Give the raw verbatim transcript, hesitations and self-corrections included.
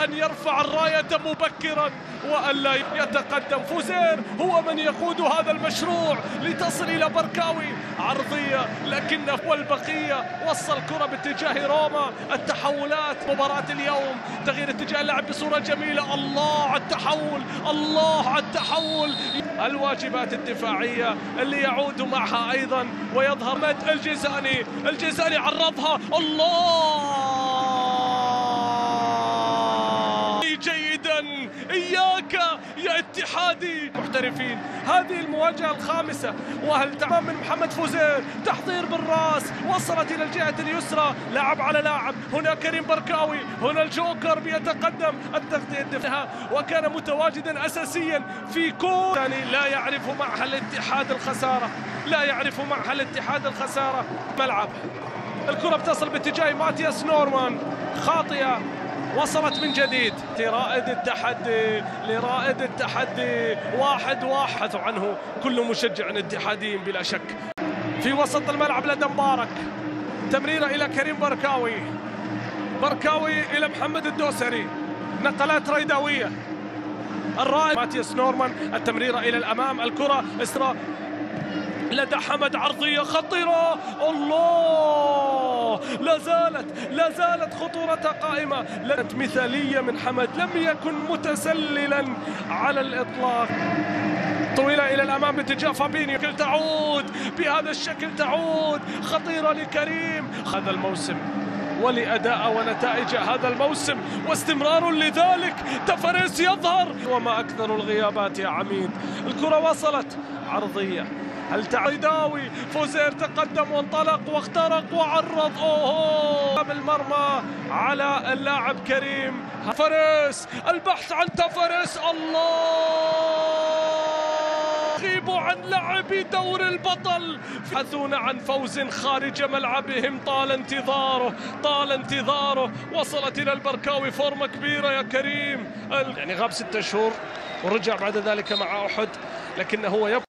أن يرفع الراية مبكرا وألا يتقدم. فوزير هو من يقود هذا المشروع لتصل إلى بركاوي، عرضية لكنه والبقية وصل الكرة باتجاه روما. التحولات مباراة اليوم، تغيير اتجاه اللعب بصورة جميلة. الله على التحول، الله على التحول. الواجبات الدفاعية اللي يعود معها أيضا ويظهر مد الجيزاني. الجيزاني عرضها، الله جيدا، إياك يا اتحادي محترفين. هذه المواجهة الخامسة، وهل تمام من محمد فوزير، تحضير بالراس، وصلت إلى الجهة اليسرى، لاعب على لاعب. هنا كريم بركاوي، هنا الجوكر بيتقدم. التغطية الدفاعية وكان متواجدا أساسيا في كل ثاني. لا يعرف معها الاتحاد الخسارة، لا يعرف معها الاتحاد الخسارة. ملعب الكرة بتصل باتجاه ماتياس نورمان، خاطئة، وصلت من جديد لرائد التحدي، لرائد التحدي. واحد واحد عنه كل مشجع اتحادي بلا شك. في وسط الملعب لدى مبارك، تمريرة إلى كريم بركاوي، بركاوي إلى محمد الدوسري، نقلات ريداوية. الرائد ماتياس نورمان، التمريرة إلى الأمام، الكرة إسراء لدى حمد، عرضية خطيرة. الله، لا زالت لا زالت خطورتها قائمة. لنت مثالية من حمد، لم يكن متسللا على الإطلاق. طويلة إلى الأمام باتجاه فابينيو، تعود بهذا الشكل، تعود خطيرة لكريم. هذا الموسم ولأداء ونتائج هذا الموسم واستمرار لذلك. تفاريس يظهر، وما أكثر الغيابات يا عميد. الكرة وصلت، عرضية، هل تعيداوي. فوزير تقدم وانطلق واخترق وعرض، اوه بالمرمى على اللاعب كريم. تفاريس، البحث عن تفاريس. الله، غيبوا عن لاعبي دور البطل، يبحثون عن فوز خارج ملعبهم. طال انتظاره، طال انتظاره. وصلت الى البركاوي، فورمه كبيره يا كريم. يعني غاب ستة شهور ورجع بعد ذلك مع احد، لكنه هو يبقى